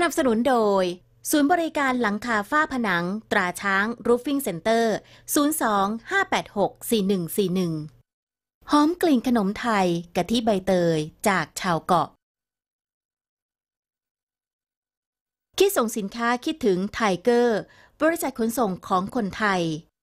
นับสนุนโดยศูนย์บริการหลังคาฝ้าผนังตราช้าง Roofing Center 02-586-4141 หอมกลิ่นขนมไทยกะทิใบเตยจากชาวเกาะคิดส่งสินค้าคิดถึงไทเกอร์บริษัทขนส่งของคนไทย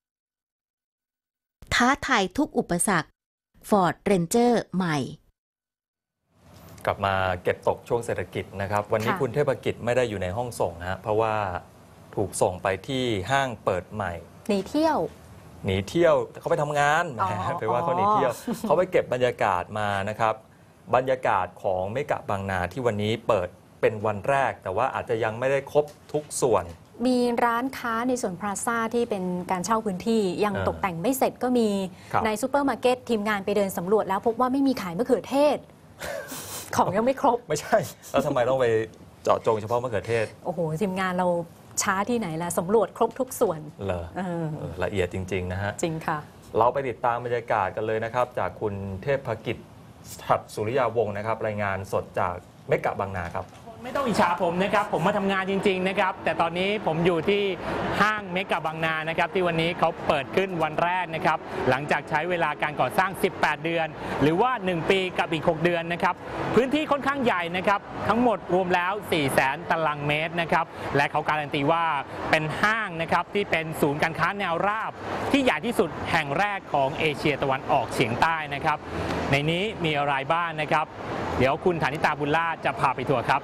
ท้าทายทุกอุปสรรค Ford Ranger ใหม่กลับมาเก็บตกช่วงเศรษฐกิจนะครับวันนี้คุณเทพกิจไม่ได้อยู่ในห้องส่งฮะเพราะว่าถูกส่งไปที่ห้างเปิดใหม่หนีเที่ยวเขาไปทำงานไปว่าเขาหนีเที่ยวเขาไปเก็บบรรยากาศมานะครับบรรยากาศของเมกะบางนาที่วันนี้เปิดเป็นวันแรกแต่ว่าอาจจะยังไม่ได้ครบทุกส่วนมีร้านค้าในส่วนพลาซ่าที่เป็นการเช่าพื้นที่ยังตกแต่งไม่เสร็จก็มีในซูเปอร์มาร์เก็ตทีมงานไปเดินสำรวจแล้วพบว่าไม่มีขายมะเขือเทศของยังไม่ครบไม่ใช่แล้วทำไมต้องไปเจาะจงเฉพาะมะเขือเทศโอ้โหทีมงานเราช้าที่ไหนล่ะสำรวจครบทุกส่วนเหรอละเอียดจริงๆนะฮะจริงค่ะเราไปติดตามบรรยากาศกันเลยนะครับจากคุณเทพกิจฉัตรสุริยาวงศ์นะครับรายงานสดจากเมกะบางนาครับไม่ต้องอิจฉาผมนะครับผมมาทำงานจริงๆนะครับแต่ตอนนี้ผมอยู่ที่ห้างเมกะบางนานะครับที่วันนี้เขาเปิดขึ้นวันแรกนะครับหลังจากใช้เวลาการก่อสร้าง18เดือนหรือว่า1ปีกับอีก6เดือนนะครับพื้นที่ค่อนข้างใหญ่นะครับทั้งหมดรวมแล้ว 400,000 ตารางเมตรนะครับและเขาการันตีว่าเป็นห้างนะครับที่เป็นศูนย์การค้าแนวราบที่ใหญ่ที่สุดแห่งแรกของเอเชียตะวันออกเฉียงใต้นะครับในนี้มีอะไรบ้างนะครับเดี๋ยวคุณฐานิตาบุญล่าจะพาไปทัวร์ครับ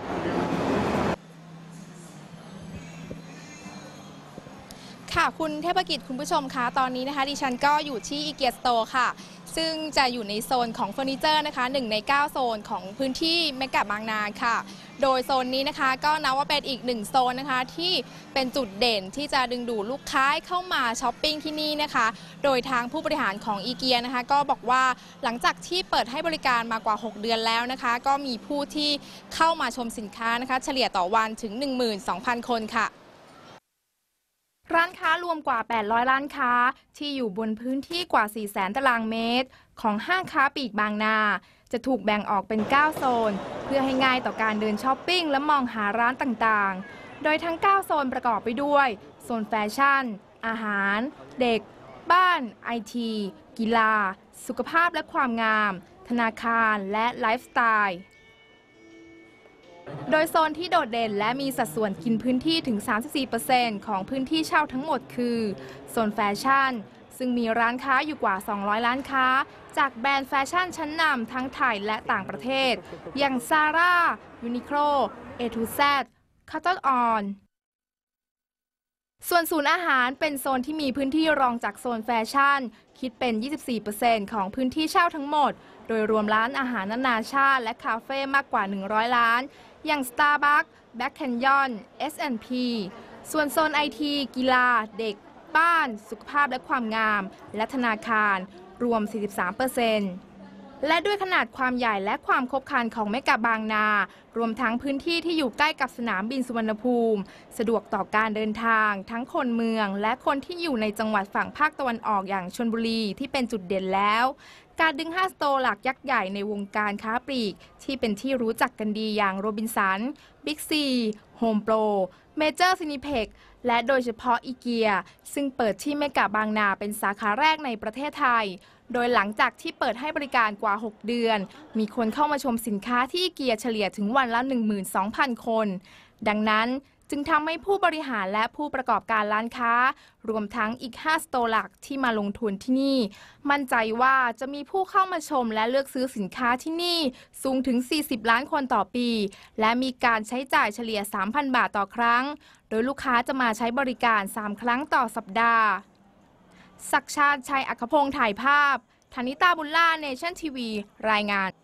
ค่ะคุณเทพกิจคุณผู้ชมคะตอนนี้นะคะดิฉันก็อยู่ที่อีเกียสโตร์ค่ะซึ่งจะอยู่ในโซนของเฟอร์นิเจอร์นะคะ1ใน9โซนของพื้นที่เมกะบางนาค่ะโดยโซนนี้นะคะก็นับว่าเป็นอีก1โซนนะคะที่เป็นจุดเด่นที่จะดึงดูดลูกค้าเข้ามาช้อปปิ้งที่นี่นะคะโดยทางผู้บริหารของอีเกียนะคะก็บอกว่าหลังจากที่เปิดให้บริการมากว่า6เดือนแล้วนะคะก็มีผู้ที่เข้ามาชมสินค้านะคะเฉลี่ยต่อวันถึง 12,000 คนค่ะร้านค้ารวมกว่า800ร้านค้าที่อยู่บนพื้นที่กว่า 400,000 ตารางเมตรของห้างค้าปลีกบางนาจะถูกแบ่งออกเป็น9โซนเพื่อให้ง่ายต่อการเดินช้อปปิ้งและมองหาร้านต่างๆโดยทั้ง9โซนประกอบไปด้วยโซนแฟชั่นอาหารเด็กบ้านไอทีกีฬาสุขภาพและความงามธนาคารและไลฟ์สไตล์โดยโซนที่โดดเด่นและมีสัดส่วนกินพื้นที่ถึง 34% ของพื้นที่เช่าทั้งหมดคือโซนแฟชั่นซึ่งมีร้านค้าอยู่กว่า200ร้านค้าจากแบรนด์แฟชั่นชั้นนำทั้งไทยและต่างประเทศอย่าง Zara, Uniqlo, A2Z, Cotton On ส่วนศูนย์อาหารเป็นโซนที่มีพื้นที่รองจากโซนแฟชั่นคิดเป็น 24% ของพื้นที่เช่าทั้งหมดโดยรวมร้านอาหารนานาชาติและคาเฟ่มากกว่า100ร้านอย่าง Starbucks, Black Canyon, S&P ส่วนโซนไอทีกีฬาเด็กบ้านสุขภาพและความงามและธนาคารรวม 43%และด้วยขนาดความใหญ่และความครบครันของเมกะบางนารวมทั้งพื้นที่ที่อยู่ใกล้กับสนามบินสุวรรณภูมิสะดวกต่อการเดินทางทั้งคนเมืองและคนที่อยู่ในจังหวัดฝั่งภาคตะวันออกอย่างชลบุรีที่เป็นจุดเด่นแล้วการดึง5สโตร์หลักยักษ์ใหญ่ในวงการค้าปลีกที่เป็นที่รู้จักกันดีอย่างโรบินสันบิ๊กซีโฮมโปรเมเจอร์ซินิเพ็กและโดยเฉพาะอีเกียซึ่งเปิดที่เมกะบางนาเป็นสาขาแรกในประเทศไทยโดยหลังจากที่เปิดให้บริการกว่า6เดือนมีคนเข้ามาชมสินค้าที่อีเกียเฉลี่ยถึงวันละ 12,000 คนดังนั้นจึงทำให้ผู้บริหารและผู้ประกอบการร้านค้ารวมทั้งอีก5สโตร์หลักที่มาลงทุนที่นี่มั่นใจว่าจะมีผู้เข้ามาชมและเลือกซื้อสินค้าที่นี่สูงถึง40ล้านคนต่อปีและมีการใช้จ่ายเฉลี่ย 3,000 บาทต่อครั้งโดยลูกค้าจะมาใช้บริการ3ครั้งต่อสัปดาห์ศักดิ์ชาติชัยอัครพงษ์ถ่ายภาพธนิตาบุญล่าเนชั่นทีวีรายงาน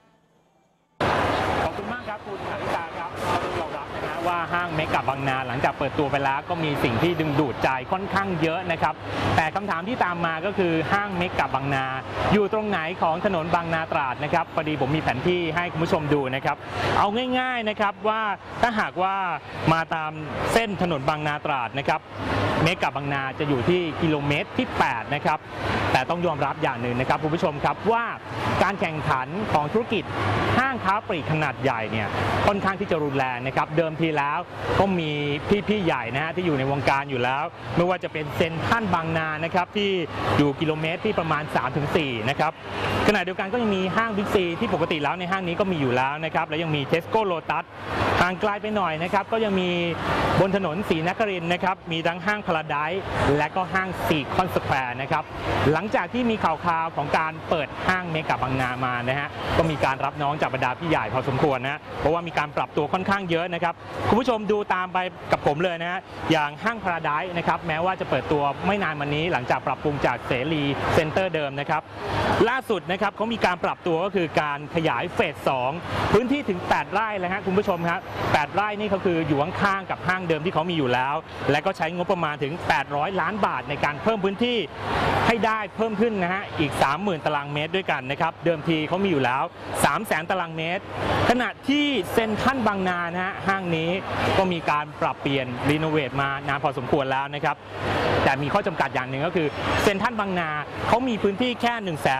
ขอบคุณมากครับคุณธนิตาครับต้องยอมรับนะว่าห้างเมกะบางนาหลังจากเปิดตัวไปแล้วก็มีสิ่งที่ดึงดูดใจค่อนข้างเยอะนะครับแต่คำถามที่ตามมาก็คือห้างเมกะบางนาอยู่ตรงไหนของถนนบางนาตราดนะครับพอดีผมมีแผนที่ให้คุณผู้ชมดูนะครับเอาง่ายๆนะครับว่าถ้าหากว่ามาตามเส้นถนนบางนาตราดนะครับเมกะบางนาจะอยู่ที่กิโลเมตรที่8นะครับแต่ต้องยอมรับอย่างหนึ่งนะครับคุณผู้ชมครับว่าการแข่งขันของธุรกิจห้างค้าปลีกขนาดใหญ่เนี่ยค่อนข้างที่จะรุนแรงนะครับเดิมทีๆแล้วก็มีพี่ๆใหญ่นะฮะที่อยู่ในวงการอยู่แล้วไม่ว่าจะเป็นเซ็นทรัลบางนานะครับที่อยู่กิโลเมตรที่ประมาณ 3-4 นะครับขณะเดียวกันก็ยังมีห้างบิ๊กซีที่ปกติแล้วในห้างนี้ก็มีอยู่แล้วนะครับแล้วยังมีเทสโก้โลตัสห่างไกลไปหน่อยนะครับก็ยังมีบนถนนศรีนครินทร์นะครับมีทั้งห้างพาราไดซ์และก็ห้างซีคอนสแควร์นะครับหลังจากที่มีข่าวของการเปิดห้างเมกะบางนามานะฮะก็มีการรับน้องจากบรรดาพี่ใหญ่พอสมควรนะเพราะว่ามีการปรับตัวค่อนข้างเยอะนะครับคุณผู้ชมดูตามไปกับผมเลยนะฮะอย่างห้างพาราไดซ์นะครับแม้ว่าจะเปิดตัวไม่นานมานี้หลังจากปรับปรุงจากเสรีเซ็นเตอร์เดิมนะครับล่าสุดนะครับเขามีการปรับตัวก็คือการขยายเฟส 2พื้นที่ถึง8 ไร่แล้วฮะคุณผู้ชมครับ8 ไร่นี่เขาคืออยู่ข้างๆกับห้างเดิมที่เขามีอยู่แล้วและก็ใช้งบประมาณถึง800 ล้านบาทในการเพิ่มพื้นที่ให้ได้เพิ่มขึ้นนะฮะอีก 30,000 ตารางเมตรด้วยกันนะครับเดิมทีเขามีอยู่แล้ว 300,000 ตารางเมตรขณะที่เซ็นทรัลบางนานะฮะห้างนี้ก็มีการปรับเปลี่ยนรีโนเวทมานานพอสมควรแล้วนะครับแต่มีข้อจำกัดอย่างหนึ่งก็คือเซ็นทรัลบางนาเขามีพื้นที่แค่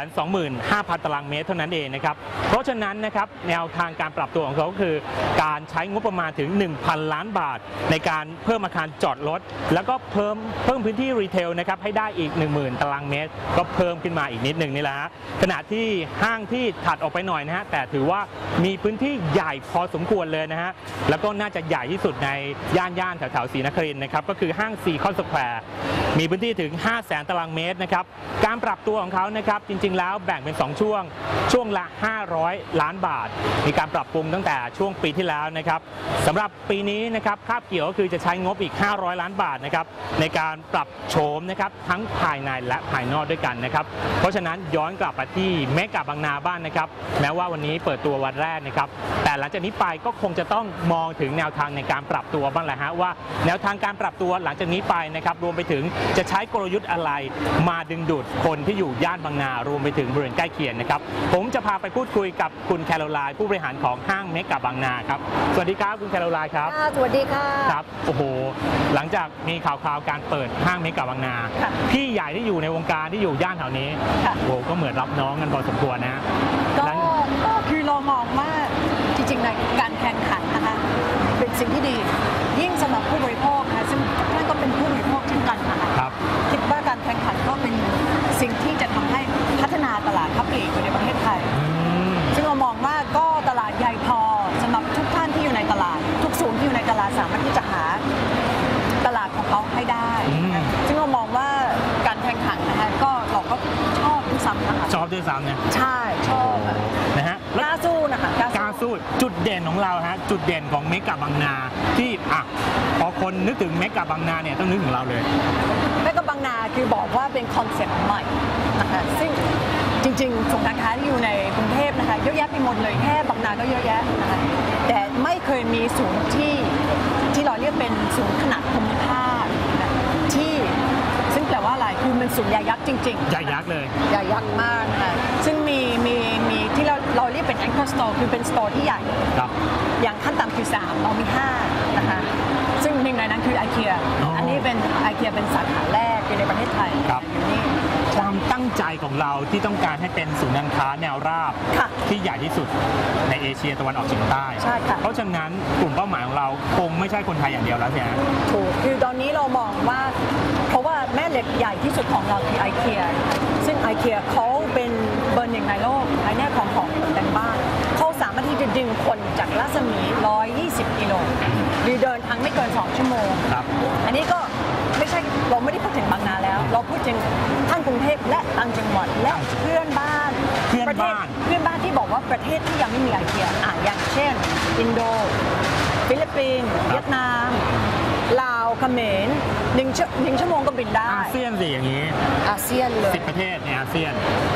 125,000 ตารางเมตรเท่านั้นเองนะครับเพราะฉะนั้นนะครับแนวทางการปรับตัวของเขาก็คือการใช้งบประมาณถึง 1,000 ล้านบาทในการเพิ่มอาคารจอดรถแล้วก็เพิ่มพื้นที่รีเทลนะครับให้ได้อีก 10,000 ตารางเมตรก็เพิ่มขึ้นมาอีกนิดหนึ่งนี่แหละฮะขณะที่ห้างที่ถัดออกไปหน่อยนะฮะแต่ถือว่ามีพื้นที่ใหญ่พอสมควรเลยนะฮะแล้วก็น่าจะใหญ่ที่สุดในย่านแถวศรีนครินทร์นะครับก็คือห้างซีคอนสแควร์มีพื้นที่ถึง 500,000 ตารางเมตรนะครับการปรับตัวของเขานะครับจริงๆแล้วแบ่งเป็น2ช่วงละ500 ล้านบาทมีการปรับปรุงตั้งแต่ช่วงปีที่แล้วนะครับสำหรับปีนี้นะครับคาบเกี่ยวก็คือจะใช้งบอีก500 ล้านบาทนะครับในการปรับโฉมนะครับทั้งภายในและภายนอกด้วยกันนะครับเพราะฉะนั้นย้อนกลับมาที่เมกะบางนาบ้านนะครับแม้ว่าวันนี้เปิดตัววันแรกนะครับแต่หลังจากนี้ไปก็คงจะต้องมองถึงแนวทางในการปรับตัวบ้างแหละฮะว่าแนวทางการปรับตัวหลังจากนี้ไปนะครับรวมไปถึงจะใช้กลยุทธ์อะไรมาดึงดูดคนที่อยู่ย่านบางนารวมไปถึงบริเวณใกล้เคียงนะครับผมจะพาไปพูดคุยกับคุณแคโรไลน์ผู้บริหารของห้างเมกะบางนาครับสวัสดีครับคุณแคโรไลน์ครับสวัสดีค่ะครับโอ้โหหลังจากมีข่าวการเปิดห้างเมกะบางนาพี่ใหญ่ที่อยู่ในวงการที่อยู่ย่านแถวนี้โอ้ก็เหมือนรับน้องกันพอสมควรนะก็คือเรามองว่าจริงๆในการแข่งขันนะคะเป็นสิ่งที่ดียิ่งสำหรับผู้บริโภคนะซึ่งท่านก็เป็นผู้บริโภคเช่นกันนะคะคิดว่าการแข่งขันก็เป็นสิ่งที่จะทำให้พัฒนาตลาดค้าปลีกในประเทศไทยซึ่งเรามองว่าก็ตลาดใหญ่พอสำหรับทุกท่านที่อยู่ในตลาดทุกศูนย์ที่อยู่ในตลาดสามารถที่จะหาตลาดของเขาให้ได้ซึ่งเรามองว่าการแข่งขันนะคะก็เราก็ชอบด้วยซ้ำนะคะชอบด้วยซ้ำเนี่ยใช่ชอบนะฮะกล้าสู้นะคะกล้าสู้จุดเด่นของเราฮะจุดเด่นของเมกะบางนาที่พอคนนึกถึงเมกะบางนาเนี่ยต้องนึกถึงเราเลยเมกะบางนาคือบอกว่าเป็นคอนเซ็ปต์ใหม่นะคะซึ่งจริงๆศูนย์การค้าที่อยู่ในกรุงเทพนะคะเยอะแยะไปหมดเลยแค่บางนาก็เยอะแยะนะคะแต่ไม่เคยมีศูนย์ที่เราเรียกเป็นศูนย์ขนาดภูมิภาคที่ซึ่งแปลว่าอะไรคือมันศูนย์ใหญ่ยักษ์จริงๆใหญ่ยักษ์เลยใหญ่ยักษ์มากนะคะซึ่งมีที่เราเรียกเป็น anchor store คือเป็นสโตร์ที่ใหญ่อย่างขั้นต่ำคือ3เรามี5นะคะซึ่งหนึ่งในนั้นคือ IKEA อันนี้เป็น IKEA เป็นสาขาแรกในประเทศไทยอยู่นี่ความตั้งใจของเราที่ต้องการให้เป็นศูนย์การค้าแนวราบที่ใหญ่ที่สุดในเอเชียตะวันออกเฉียงใต้เพราะฉะนั้นกลุ่มเป้าหมายของเราคงไม่ใช่คนไทยอย่างเดียวแล้วใช่ไหมถูกคือตอนนี้เรามองว่าเพราะว่าแม่เหล็กใหญ่ที่สุดของเราคือ IKEA ซึ่ง IKEA เขาเป็นเบอร์ 1ในโลกในแง่ของแต่งบ้านเขาสามารถที่จะดึงคนจากรัศมี120 กิโลหรือเดินทางไม่เกิน2 ชั่วโมงอันนี้ก็ไม่ใช่เราไม่ได้พูดถึงบางนาแล้วเราพูดถึงทั้งกรุงเทพและต่างจังหวัดและเพื่อนบ้านที่บอกว่าประเทศที่ยังไม่มีIKEAอย่างเช่นอินโดฟิลิปปินส์เวียดนามลาวเขมร1 ชั่วโมงก็บินได้อาเซียนสิอย่างนี้อาเซียนเลย 10 ประเทศในอาเซียน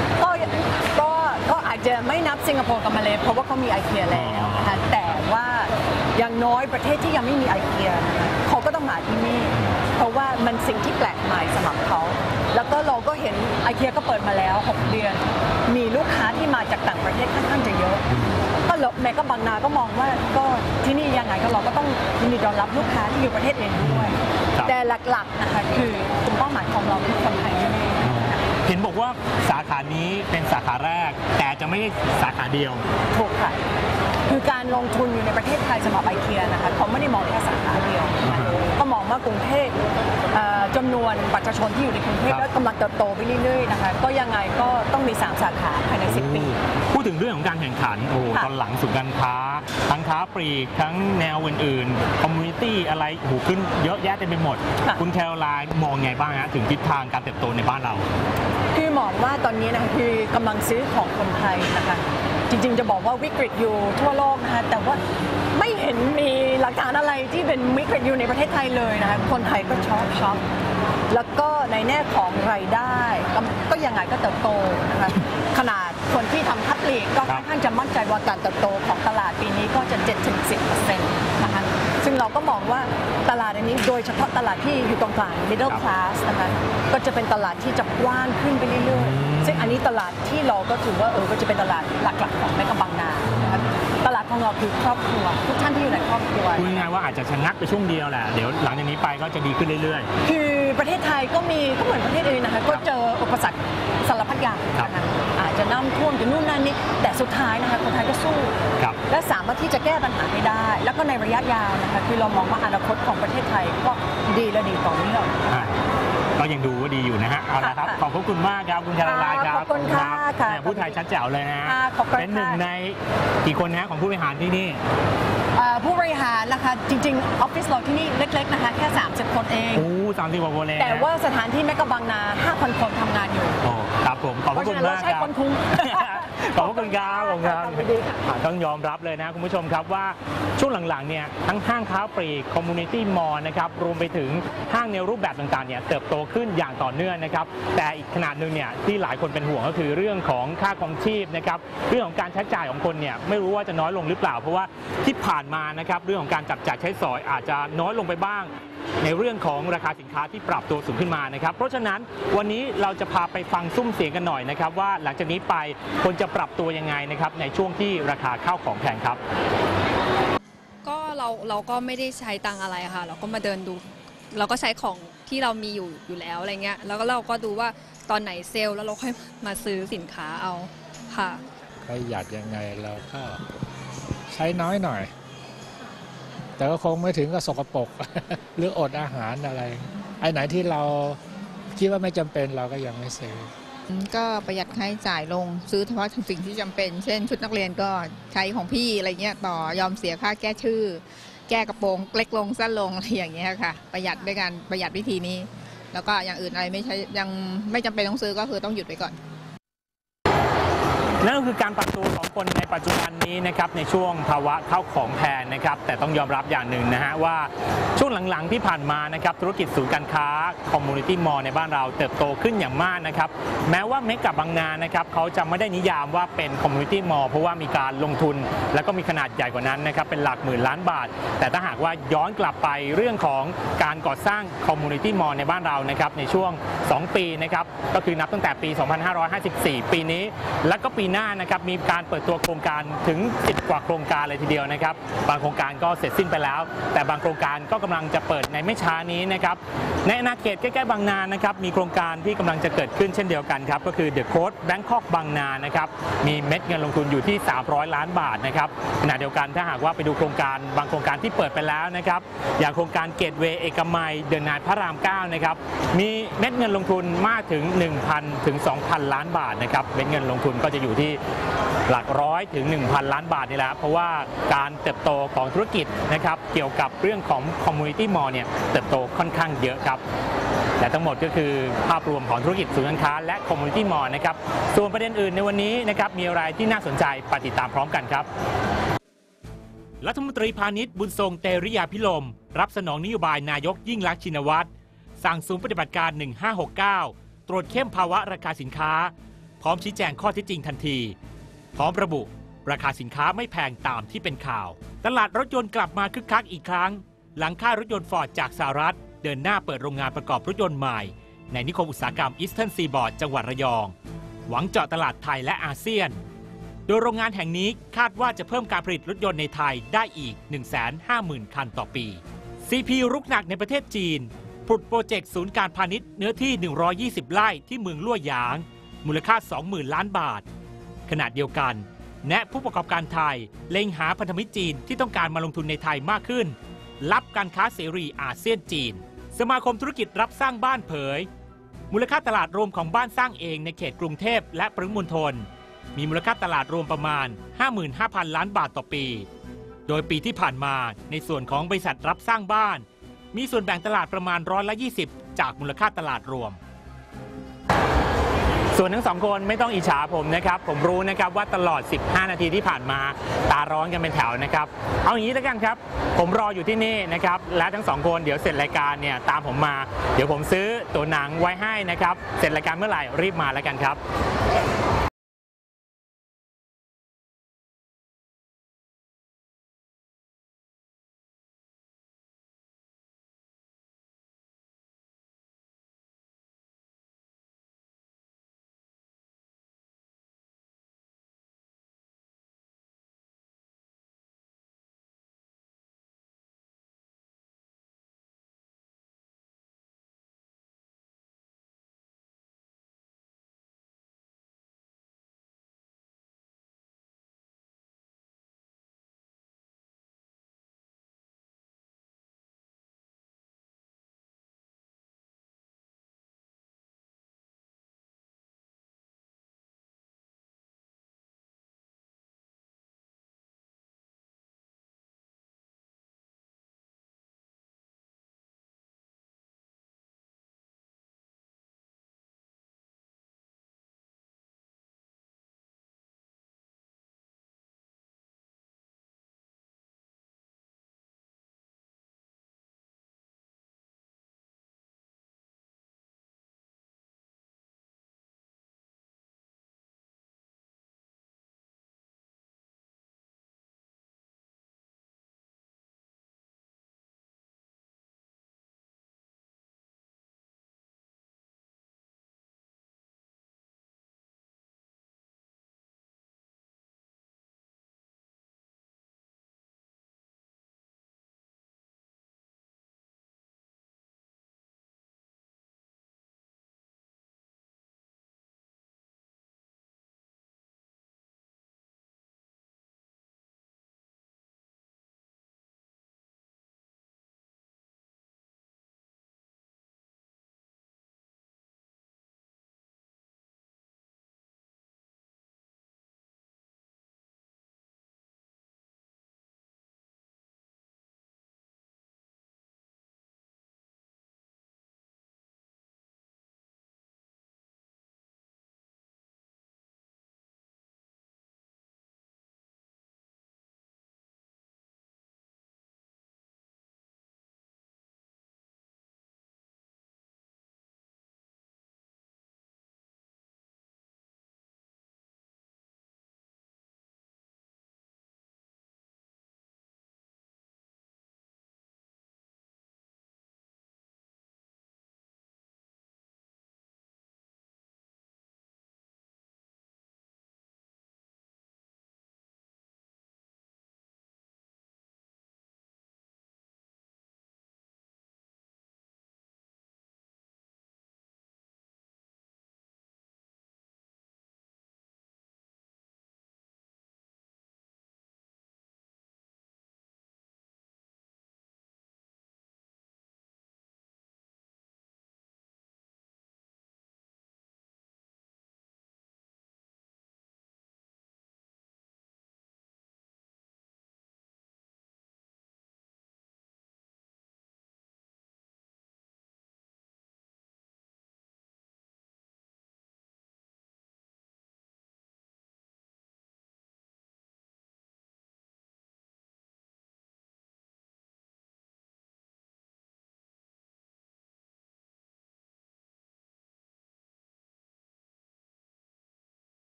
ก็อาจจะไม่นับสิงคโปร์กับมาเลเพราะว่าเขามี IKEA แล้วนะคะแต่ว่าอย่างน้อยประเทศที่ยังไม่มี IKEA เขาก็ต้องมาที่นี่เพราะว่ามันสิ่งที่แปลกใหม่สำหรับเขาแล้วก็เราก็เห็น IKEA ก็เปิดมาแล้ว6 เดือนมีลูกค้าที่มาจากต่างประเทศค่อนข้างจะเยอะก็แม่ก็บางนาก็มองว่าก็ที่นี่ยังไงก็เราก็ต้องยินดีต้อนรับลูกค้าที่อยู่ประเทศอื่นด้วยแต่หลักๆนะคะคือกลุ่มเป้าหมายของเราคือคนไทยนี่เห็นนบอกว่าสาขานี้เป็นสาขาแรกแต่จะไม่ใช่สาขาเดียวถูกค่ะคือการลงทุนอยู่ในประเทศไทยสำหรับไอเคียนะคะเขาไม่ได้มองแค่สาขาเดียวก็มองว่ากรุงเทพจำนวนประชาชนที่อยู่ในกรุงเทพและกำลังเติบโตไปเรื่อยๆนะคะก็ยังไงก็ต้องมี3สาขาภายใน10 ปีพูดถึงเรื่องของการแข่งขันตอนหลังศูนย์การค้าทั้งค้าปลีกทั้งแนวอื่นๆคอมมูนิตี้อะไรขึ้นเยอะแยะเต็มไปหมดคุณแคโรไลน์มองไงบ้างฮะถึงทิศทางการเติบโตในบ้านเราคือมองว่าตอนนี้นะคะคือกำลังซื้อของคนไทยนะคะจริงๆจะบอกว่าวิกฤตอยู่ทั่วโลกนะคะแต่ว่าไม่เห็นมีหลักฐานอะไรที่เป็นวิกฤตอยู่ในประเทศไทยเลยนะคะคนไทยก็ช็อปแล้วก็ในแง่ของรายได้ก็ยังไงก็เติบโตนะคะขนาดคนที่ทำค้าปลีกก็ค่อนข้างจะมั่นใจว่าการเติบโตของตลาดปีนี้ก็จะ 7-10% นะคะซึ่งเราก็มองว่าตลาดอันนี้โดยเฉพาะตลาดที่อยู่ตรงกลาง middle class นะคะก็จะเป็นตลาดที่จะกว้างขึ้นไปเรื่อยๆซึ่งอันนี้ตลาดที่เราก็ถือว่าก็จะเป็นตลาดหลักๆของแม่กำบางนานะคะตลาดของเราคือครอบครัวทุกท่านที่อยู่ในครอบครัวพูดง่ายๆว่าอาจจะชะงักไปช่วงเดียวแหละเดี๋ยวหลังจากนี้ไปก็จะดีขึ้นเรื่อยๆคือประเทศไทยก็เหมือนประเทศอื่นนะคะก็เจออุปสรรคสารพัดอย่างนะคะอาจจะน้ำท่วมจะนู่นนั่นนี่แต่สุดท้ายนะคะคนไทยก็สู้และสามารถที่จะแก้ปัญหาให้ได้แล้วก็ในระยะยาวนะคะคือเรามองว่าอนาคตของประเทศไทยก็ดีและดีต่อเนื่องก็ยังดูว่าดีอยู่นะฮะเอาละครับขอบคุณมากครับคุณแคโรไลน์ครับขอบคุณค่ะผู้ไทยชัดแจ๋วเลยนะเป็นหนึ่งในกี่คนนะของผู้บริหารที่นี่ผู้บริหารนะคะจริงๆออฟฟิศเราที่นี่เล็กๆนะคะแค่30 คนเอง 30 กว่าคนเองแต่ว่าสถานที่แม่กำบางนา 5,000 คนทำงานอยู่ครับผมขอบคุณมากครับขอบคุณครับต้องยอมรับเลยนะคุณผู้ชมครับว่าช่วงหลังๆเนี่ยทั้งห้างค้าปลีกคอมมูนิตี้มอลล์นะครับรวมไปถึงห้างในรูปแบบต่างๆเนี่ยเติบโตขึ้นอย่างต่อเนื่องนะครับแต่อีกขนาดหนึ่งเนี่ยที่หลายคนเป็นห่วงก็คือเรื่องของค่าครองชีพนะครับเรื่องของการใช้จ่ายของคนเนี่ยไม่รู้ว่าจะน้อยลงหรือเปล่าเพราะว่าที่ผ่านมานะครับเรื่องของการจับจ่ายใช้สอยอาจจะน้อยลงไปบ้างในเรื่องของราคาสินค้าที่ปรับตัวสูงขึ้นมานะครับเพราะฉะนั้นวันนี้เราจะพาไปฟังซุ้มเสียงกันหน่อยนะครับว่าหลังจากนี้ไปคนจะปรับตัวยังไงนะครับในช่วงที่ราคาข้าวของแพงครับก็เราก็ไม่ได้ใช้ตังอะไรค่ะเราก็มาเดินดูเราก็ใช้ของที่เรามีอยู่แล้วอะไรเงี้ยแล้วก็เราก็ดูว่าตอนไหนเซลล์แล้วเราค่อยมาซื้อสินค้าเอาค่ะประหยัดยังไงเราก็ใช้น้อยหน่อยแต่ก็คงไม่ถึงกับสกปรกหรืออดอาหารอะไรไอ้ไหนที่เราคิดว่าไม่จำเป็นเราก็ยังไม่ซื้อก็ประหยัดค่าใช้จ่ายลงซื้อเฉพาะสิ่งที่จำเป็นเช่นชุดนักเรียนก็ใช้ของพี่อะไรเงี้ยต่อยอมเสียค่าแก้ชื่อแก้กระโปรงเล็กลงสั้นลงอะไรอย่างเงี้ยค่ะประหยัดด้วยกันประหยัดวิธีนี้แล้วก็อย่างอื่นอะไรไม่ใช้ยังไม่จำเป็นต้องซื้อก็คือต้องหยุดไปก่อนนั่นก็คือการปรับตัวของคนในปัจจุบันนี้นะครับในช่วงภาวะข้าวของแพงนะครับแต่ต้องยอมรับอย่างหนึ่งนะฮะว่าช่วงหลังๆที่ผ่านมานะครับธุรกิจศูนย์การค้าคอมมูนิตี้มอลล์ในบ้านเราเติบโตขึ้นอย่างมากนะครับแม้ว่าเมกะบางนานะครับเขาจะไม่ได้นิยามว่าเป็นคอมมูนิตี้มอลล์เพราะว่ามีการลงทุนแล้วก็มีขนาดใหญ่กว่านั้นนะครับเป็นหลักหมื่นล้านบาทแต่ถ้าหากว่าย้อนกลับไปเรื่องของการก่อสร้างคอมมูนิตี้มอลล์ในบ้านเรานะครับในช่วง2 ปีนะครับก็คือนับตั้งแต่ปี 2554 ปีนี้และก็ปีหน้านะครับมีการเปิดตัวโครงการถึง10 กว่าโครงการเลยทีเดียวนะครับบางโครงการก็เสร็จสิ้นไปแล้วแต่บางโครงการก็กำลังจะเปิดในไม่ช้านี้นะครับในอาณาเขตใกล้ๆบางนานะครับมีโครงการที่กำลังจะเกิดขึ้นเช่นเดียวกันครับก็คือ The Coast Bangkok บางนานะครับมีเม็ดเงินลงทุนอยู่ที่300 ล้านบาทนะครับขณะเดียวกันถ้าหากว่าไปดูโครงการบางโครงการที่เปิดไปแล้วนะครับอย่างโครงการเกตเวย์เอกมัยเดินนายพระราม 9นะครับมีเม็ดเงินลงทุนมากถึง 1,000 ถึง 2,000 ล้านบาทนะครับเม็ดเงินลงทุนก็จะอยู่ที่หลักร้อยถึง 1,000 ล้านบาทนี่แหละเพราะว่าการเติบโตของธุรกิจนะครับเกี่ยวกับเรื่องของคอมมูนิตี้มอลล์เนี่ยเติบโตค่อนข้างเยอะครับและทั้งหมดก็คือภาพรวมของธุรกิจศูนย์การค้าและคอมมูนิตี้มอลล์นะครับส่วนประเด็นอื่นในวันนี้นะครับมีอะไรที่น่าสนใจไปติดตามพร้อมกันครับรัฐมนตรีพาณิชย์บุญทรงเตริยาภิรมย์รับสนองนโยบายนายกยิ่งลักษณ์ชินวัตรสั่งศูนย์ปฏิบัติการ1569ตรวจเข้มภาวะราคาสินค้าพร้อมชี้แจงข้อเท็จจริงทันทีพร้อมระบุราคาสินค้าไม่แพงตามที่เป็นข่าวตลาดรถยนต์กลับมาคึกคักอีกครั้งหลังค่ายรถยนต์ฟอร์ดจากสหรัฐเดินหน้าเปิดโรงงานประกอบรถยนต์ใหม่ในนิคมอุตสาหกรรมอีสเทิร์นซีบอร์ดจังหวัดระยองหวังเจาะตลาดไทยและอาเซียนโดยโรงงานแห่งนี้คาดว่าจะเพิ่มการผลิตรถยนต์ในไทยได้อีก 150,000 คันต่อปี CP รุกหนักในประเทศจีนผุดโปรเจกต์ศูนย์การพาณิชย์เนื้อที่ 120 ไร่ที่เมืองลั่วหยางมูลค่า 20,000 ล้านบาทขณะเดียวกันแนะผู้ประกอบการไทยเล็งหาพันธมิตรจีนที่ต้องการมาลงทุนในไทยมากขึ้นรับการค้าเสรีอาเซียนจีนสมาคมธุรกิจรับสร้างบ้านเผยมูลค่าตลาดรวมของบ้านสร้างเองในเขตกรุงเทพและปริมณฑลมีมูลค่าตลาดรวมประมาณ 55,000 ล้านบาทต่อปีโดยปีที่ผ่านมาในส่วนของบริษัทรับสร้างบ้านมีส่วนแบ่งตลาดประมาณ120%จากมูลค่าตลาดรวมส่วนทั้งสองคนไม่ต้องอิจฉาผมนะครับผมรู้นะครับว่าตลอด15นาทีที่ผ่านมาตาร้อนกันเป็นแถวนะครับเอาอย่างนี้แล้วกันครับผมรออยู่ที่นี่นะครับและทั้งสองคนเดี๋ยวเสร็จรายการเนี่ยตามผมมาเดี๋ยวผมซื้อตั๋วหนังไว้ให้นะครับเสร็จรายการเมื่อไหร่รีบมาแล้วกันครับ